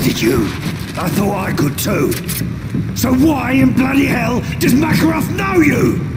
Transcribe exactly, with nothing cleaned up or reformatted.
trusted you. I thought I could too. So why in bloody hell does Makarov know you?